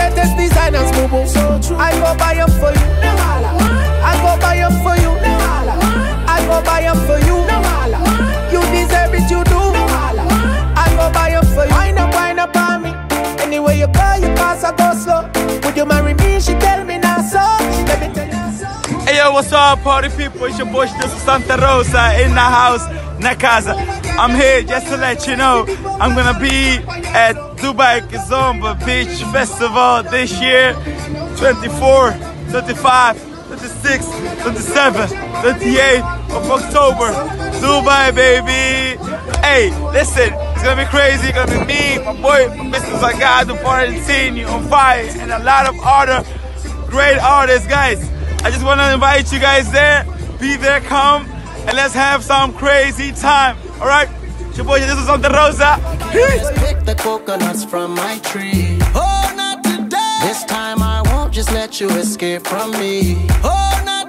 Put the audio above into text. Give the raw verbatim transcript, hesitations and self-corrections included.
latest designers, boo boo. So true. I go buy them for you. I go buy them for you. I go buy them for you. You deserve it, you do. I go buy them for you. Wind up, wind up on me. Anywhere you go, you pass, I go slow. Would you marry me? She tell me now so. Let me tell you so. Hey yo, what's up, party people? It's your boy Jadilson Santa Rosa in the house, na casa. I'm here just to let you know I'm gonna be at Dubai Kizomba Beach Festival this year. twenty-four, twenty-five, twenty-six, twenty-seven, twenty-eight of October. Dubai, baby. Hey, listen, it's gonna be crazy. It's gonna be me, my boy, my business I got, the Farantini on fire, and a lot of other great artists, guys. I just want to invite you guys there. Be there, come, and let's have some crazy time. All right? It's your boy, this is Santa Rosa. Peace. Pick the coconuts from my tree. Oh, not today. This time I won't just let you escape from me. Oh, not